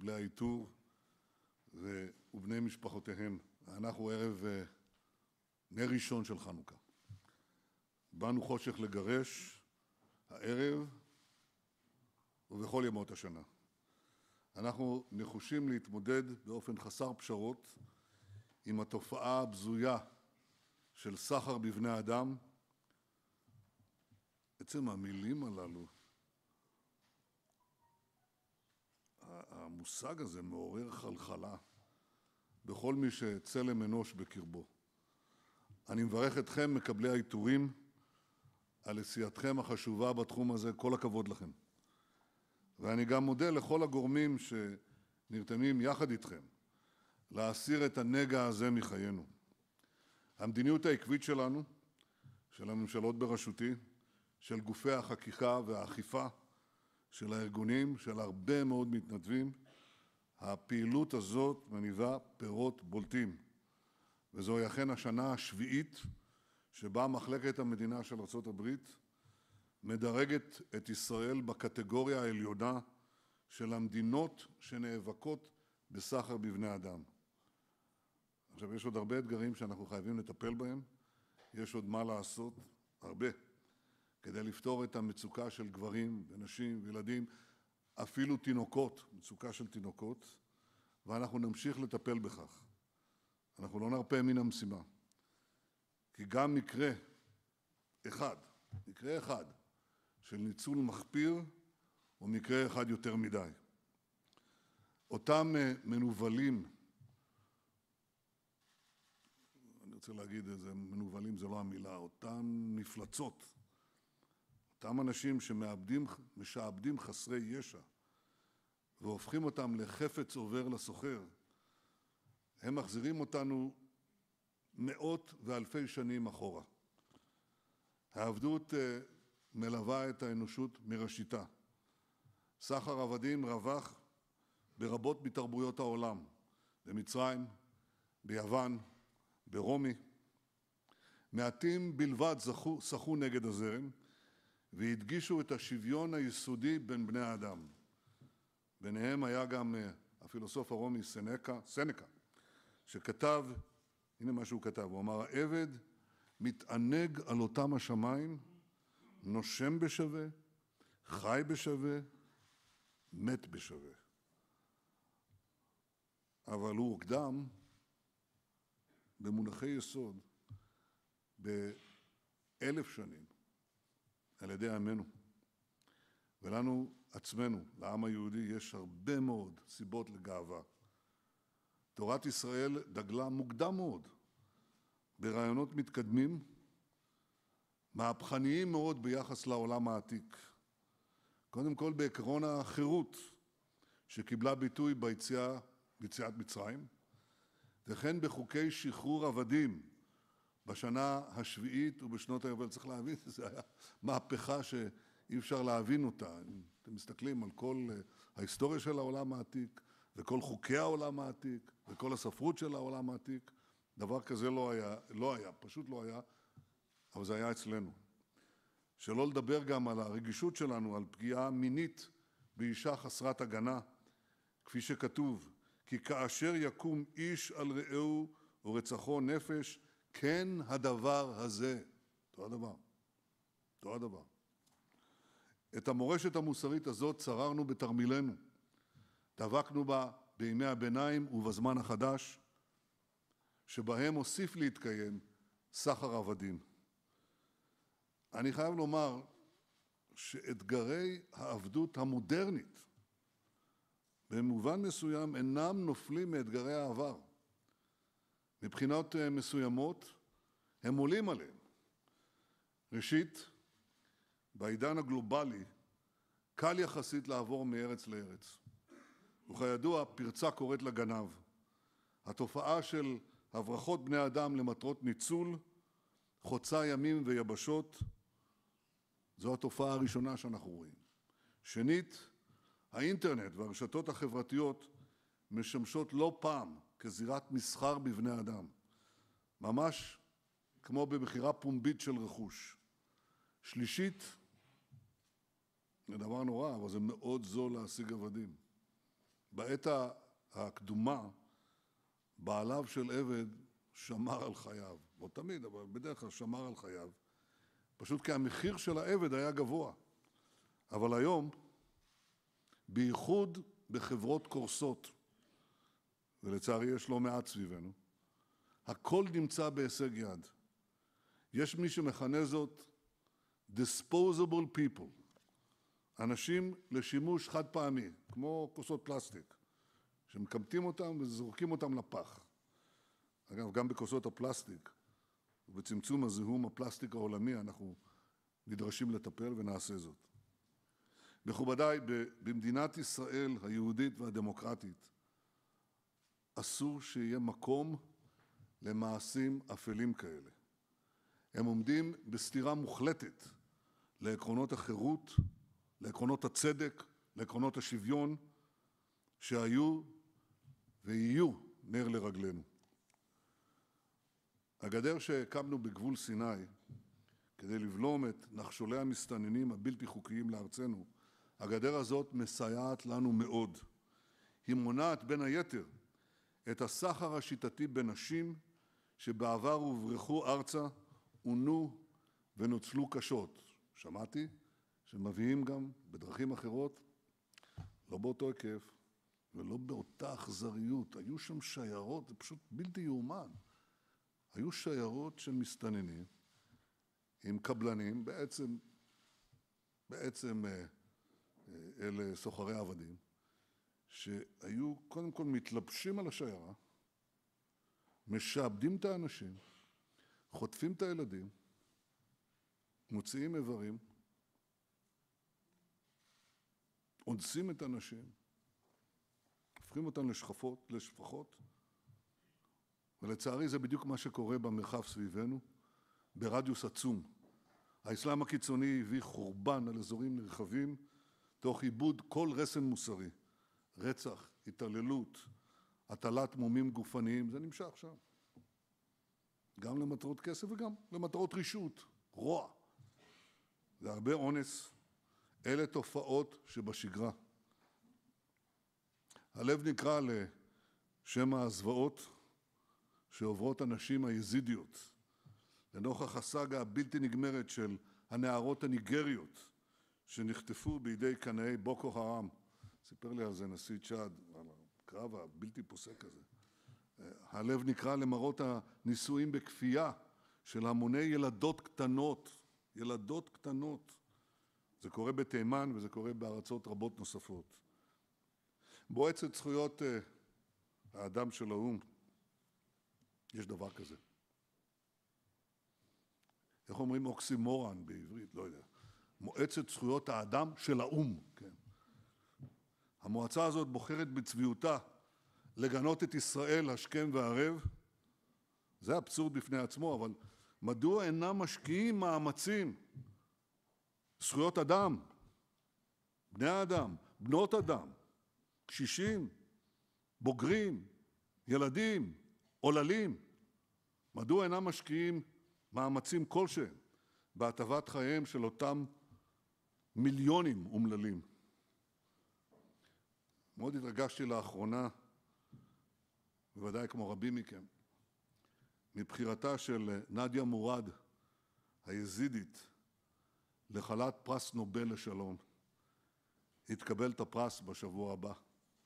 מקבלי העיטור ובני משפחותיהם. אנחנו ערב נר ראשון של חנוכה. באנו חושך לגרש הערב ובכל ימות השנה. אנחנו נחושים להתמודד באופן חסר פשרות עם התופעה הבזויה של סחר בבני אדם. עצם המילים הללו, המושג הזה מעורר חלחלה בכל מי שצלם אנוש בקרבו. אני מברך אתכם, מקבלי העיטורים, על עשייתכם החשובה בתחום הזה. כל הכבוד לכם. ואני גם מודה לכל הגורמים שנרתמים יחד איתכם להסיר את הנגע הזה מחיינו. המדיניות העקבית שלנו, של הממשלות בראשותי, של גופי החקיקה והאכיפה, של הארגונים, של הרבה מאוד מתנדבים, הפעילות הזאת מניבה פירות בולטים. וזוהי אכן השנה השביעית שבה מחלקת המדינה של ארצות הברית מדרגת את ישראל בקטגוריה העליונה של המדינות שנאבקות בסחר בבני אדם. עכשיו, יש עוד הרבה אתגרים שאנחנו חייבים לטפל בהם. יש עוד מה לעשות, הרבה, כדי לפתור את המצוקה של גברים ונשים וילדים, אפילו תינוקות, מצוקה של תינוקות, ואנחנו נמשיך לטפל בכך. אנחנו לא נרפה מן המשימה. כי גם מקרה אחד של ניצול מחפיר הוא מקרה אחד יותר מדי. אותם מנוולים, אני רוצה להגיד את זה, מנוולים זה לא המילה, אותם מפלצות, אותם אנשים שמשעבדים חסרי ישע והופכים אותם לחפץ עובר לסוחר, הם מחזירים אותנו מאות ואלפי שנים אחורה. העבדות מלווה את האנושות מראשיתה. סחר עבדים רווח ברבות מתרבויות העולם, במצרים, ביוון, ברומי. מעטים בלבד שחו נגד הזרם והדגישו את השוויון היסודי בין בני האדם. ביניהם היה גם הפילוסוף הרומי סנקה, שכתב, הנה מה שהוא כתב, הוא אמר, העבד מתענג על אותם השמיים, נושם בשווה, חי בשווה, מת בשווה. אבל הוא הוקדם במונחי יסוד ב1000 שנים על ידי עמנו. ולנו עצמנו, לעם היהודי, יש הרבה מאוד סיבות לגאווה. תורת ישראל דגלה מוקדם מאוד ברעיונות מתקדמים, מהפכניים מאוד ביחס לעולם העתיק. קודם כל בעקרון החירות שקיבלה ביטוי ביציאת מצרים, וכן בחוקי שחרור עבדים בשנה השביעית ובשנות היובל. צריך להבין, זה היה מהפכה שאי אפשר להבין אותה. אתם מסתכלים על כל ההיסטוריה של העולם העתיק, וכל חוקי העולם העתיק, וכל הספרות של העולם העתיק. דבר כזה לא היה, פשוט לא היה, אבל זה היה אצלנו. שלא לדבר גם על הרגישות שלנו, על פגיעה מינית באישה חסרת הגנה, כפי שכתוב, כי כאשר יקום איש על רעהו ורצחו נפש, כן הדבר הזה. אותו הדבר. את המורשת המוסרית הזאת צררנו בתרמילנו. דבקנו בה בימי הביניים ובזמן החדש, שבהם הוסיף להתקיים סחר עבדים. אני חייב לומר שאתגרי העבדות המודרנית במובן מסוים אינם נופלים מאתגרי העבר. מבחינות מסוימות הם עולים עליהם. ראשית, בעידן הגלובלי קל יחסית לעבור מארץ לארץ. וכידוע, פרצה קוראת לגנב. התופעה של הברחות בני אדם למטרות ניצול חוצה ימים ויבשות, זו התופעה הראשונה שאנחנו רואים. שנית, האינטרנט והרשתות החברתיות משמשות לא פעם כזירת מסחר בבני אדם, ממש כמו במכירה פומבית של רכוש. שלישית, זה דבר נורא, אבל זה מאוד זול להשיג עבדים. בעת הקדומה בעליו של עבד שמר על חייו, לא תמיד, אבל בדרך כלל שמר על חייו, פשוט כי המחיר של העבד היה גבוה. אבל היום, בייחוד בחברות קורסות, ולצערי יש לא מעט סביבנו, הכל נמצא בהישג יד. יש מי שמכנה זאת disposable people, אנשים לשימוש חד פעמי, כמו כוסות פלסטיק, שמקמטים אותם וזורקים אותם לפח. אגב, גם בכוסות הפלסטיק ובצמצום הזיהום הפלסטיק העולמי אנחנו נדרשים לטפל ונעשה זאת. מכובדיי, במדינת ישראל היהודית והדמוקרטית אסור שיהיה מקום למעשים אפלים כאלה. הם עומדים בסתירה מוחלטת לעקרונות החירות, לעקרונות הצדק, לעקרונות השוויון, שהיו ויהיו נר לרגלינו. הגדר שהקמנו בגבול סיני כדי לבלום את נחשולי המסתננים הבלתי חוקיים לארצנו, הגדר הזאת מסייעת לנו מאוד. היא מונעת בין היתר את הסחר השיטתי בנשים שבעבר הוברחו ארצה, עונו ונוצלו קשות. שמעתי שמביאים גם בדרכים אחרות, לא באותו היקף ולא באותה אכזריות. היו שם שיירות, זה פשוט בלתי יאומן. היו שיירות של מסתננים עם קבלנים, בעצם אלה סוחרי עבדים, שהיו קודם כל מתלבשים על השיירה, משעבדים את האנשים, חוטפים את הילדים, מוציאים איברים, אונסים את הנשים, הופכים אותן לשפחות, ולצערי זה בדיוק מה שקורה במרחב סביבנו, ברדיוס עצום. האסלאם הקיצוני הביא חורבן על אזורים נרחבים, תוך איבוד כל רסן מוסרי. רצח, התעללות, הטלת מומים גופניים, זה נמשך שם. גם למטרות כסף וגם למטרות רישות, רוע. זה הרבה אונס. אלה תופעות שבשגרה. הלב נקרא לשם הזוועות שעוברות הנשים היזידיות, לנוכח הסאגה הבלתי נגמרת של הנערות הניגריות שנחטפו בידי קנאי בוקו הרם. סיפר לי על זה נשיא צ'אד, על הקרב הבלתי פוסק הזה. הלב נקרא למראות הנישואים בכפייה של המוני ילדות קטנות. זה קורה בתימן וזה קורה בארצות רבות נוספות. מועצת זכויות האדם של האו"ם, יש דבר כזה. איך אומרים אוקסימורון בעברית? לא יודע. מועצת זכויות האדם של האו"ם, כן. המועצה הזאת בוחרת בצביעותה לגנות את ישראל השכם והערב. זה אבסורד בפני עצמו, אבל מדוע אינם משקיעים מאמצים? זכויות אדם, בני האדם, בנות אדם, קשישים, בוגרים, ילדים, עוללים. מדוע אינם משקיעים מאמצים כלשהם בהטבת חייהם של אותם מיליונים אומללים? מאוד התרגשתי לאחרונה, בוודאי כמו רבים מכם, מבחירתה של נדיה מורד, היזידית, לחלת פרס נובל לשלום. היא תקבל את הפרס בשבוע הבא.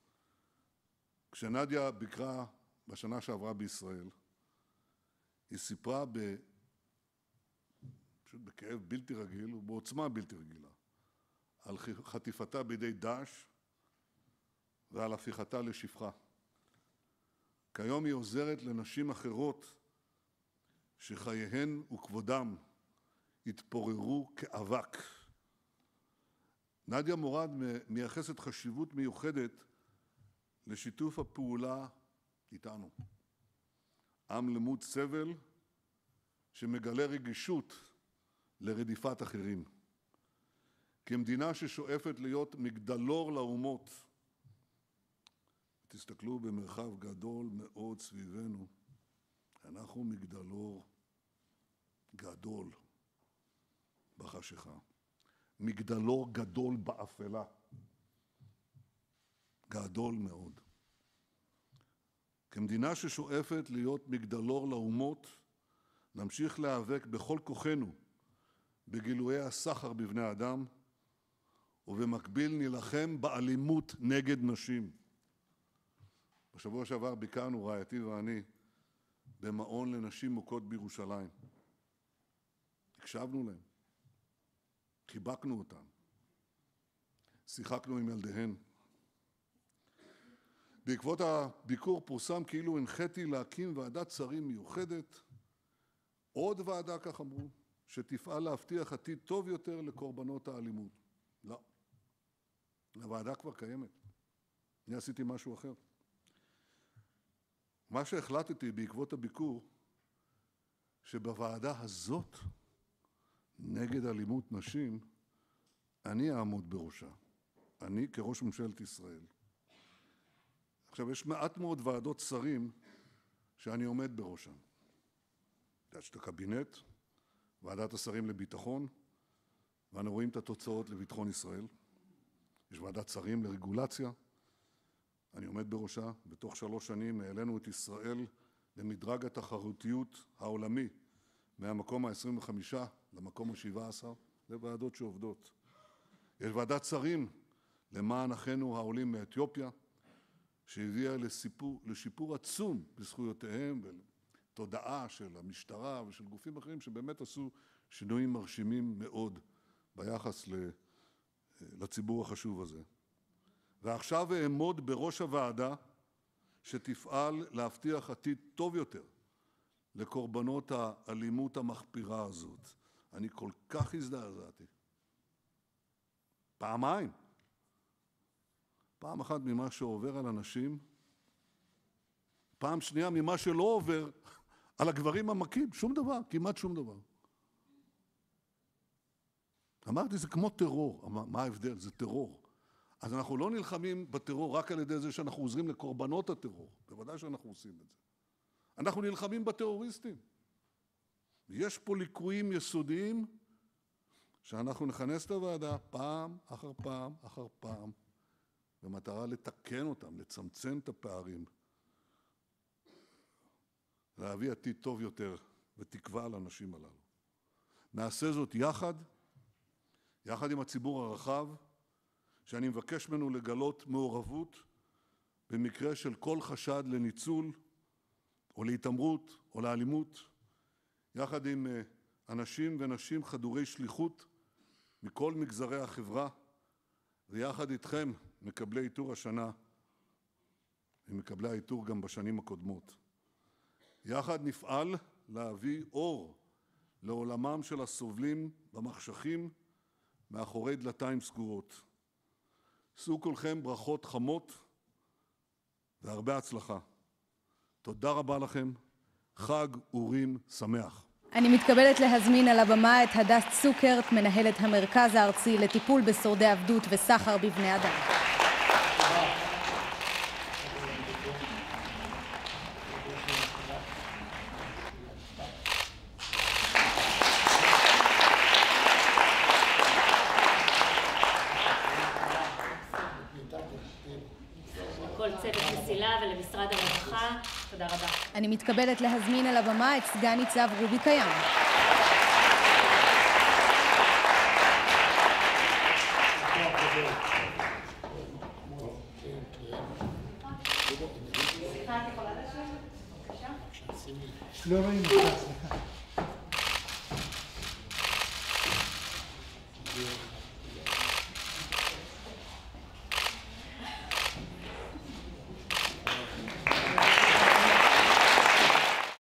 כשנדיה ביקרה בשנה שעברה בישראל, היא סיפרה פשוט בכאב בלתי רגיל ובעוצמה בלתי רגילה על חטיפתה בידי דאעש ועל הפיכתה לשפחה. כיום היא עוזרת לנשים אחרות שחייהן וכבודם התפוררו כאבק. נדיה מורד מייחסת חשיבות מיוחדת לשיתוף הפעולה איתנו. עם למוד סבל שמגלה רגישות לרדיפת אחרים. כמדינה ששואפת להיות מגדלור לאומות, תסתכלו במרחב גדול מאוד סביבנו, אנחנו מגדלור גדול בחשיכה, מגדלור גדול באפלה. גדול מאוד. כמדינה ששואפת להיות מגדלור לאומות, נמשיך להיאבק בכל כוחנו בגילויי הסחר בבני אדם, ובמקביל נילחם באלימות נגד נשים. בשבוע שעבר ביקרנו, רעייתי ואני, במעון לנשים מוכות בירושלים. הקשבנו להם, חיבקנו אותם, שיחקנו עם ילדיהן. בעקבות הביקור פורסם כאילו הנחיתי להקים ועדת שרים מיוחדת, עוד ועדה, כך אמרו, שתפעל להבטיח עתיד טוב יותר לקורבנות האלימות. לא. הוועדה כבר קיימת. אני עשיתי משהו אחר. מה שהחלטתי בעקבות הביקור, שבוועדה הזאת, נגד אלימות נשים, אני אעמוד בראשה. אני כראש ממשלת ישראל. עכשיו, יש מעט מאוד ועדות שרים שאני עומד בראשן. יש את הקבינט, ועדת השרים לביטחון, ואנו רואים את התוצאות לביטחון ישראל. יש ועדת שרים לרגולציה, אני עומד בראשה. בתוך 3 שנים העלינו את ישראל למדרג התחרותיות העולמי, מהמקום ה-25 למקום ה-17, לוועדות שעובדות. יש ועדת שרים למען אחינו העולים מאתיופיה, שהביאה לשיפור עצום בזכויותיהם ולתודעה של המשטרה ושל גופים אחרים שבאמת עשו שינויים מרשימים מאוד ביחס לציבור החשוב הזה. ועכשיו אעמוד בראש הוועדה שתפעל להבטיח עתיד טוב יותר לקורבנות האלימות המחפירה הזאת. אני כל כך הזדעזעתי. פעמיים. פעם אחת ממה שעובר על אנשים, פעם שנייה ממה שלא עובר על הגברים המכים. שום דבר, כמעט שום דבר. אמרתי, זה כמו טרור. מה ההבדל? זה טרור. אז אנחנו לא נלחמים בטרור רק על ידי זה שאנחנו עוזרים לקורבנות הטרור. בוודאי שאנחנו עושים את זה. אנחנו נלחמים בטרוריסטים. יש פה ליקויים יסודיים שאנחנו נכנס את הוועדה פעם אחר פעם אחר פעם, במטרה לתקן אותם, לצמצם את הפערים, להביא עתיד טוב יותר ותקווה לאנשים הללו. נעשה זאת יחד עם הציבור הרחב, שאני מבקש ממנו לגלות מעורבות במקרה של כל חשד לניצול או להתעמרות או לאלימות, יחד עם אנשים ונשים חדורי שליחות מכל מגזרי החברה, ויחד איתכם, מקבלי עיטור השנה, ומקבלי העיטור גם בשנים הקודמות. יחד נפעל להביא אור לעולמם של הסובלים במחשכים מאחורי דלתיים סגורות. שאו כולכם ברכות חמות והרבה הצלחה. תודה רבה לכם. חג אורים שמח. אני מתכבדת להזמין על הבמה את הדס צוקרט, מנהלת המרכז הארצי לטיפול בשורדי עבדות וסחר בבני אדם. לכל צוות מסילה ולמשרד הרווחה, תודה רבה. אני מתכבדת להזמין על הבמה את סגן ניצב רובי קיים. לא רואים אותך, סליחה.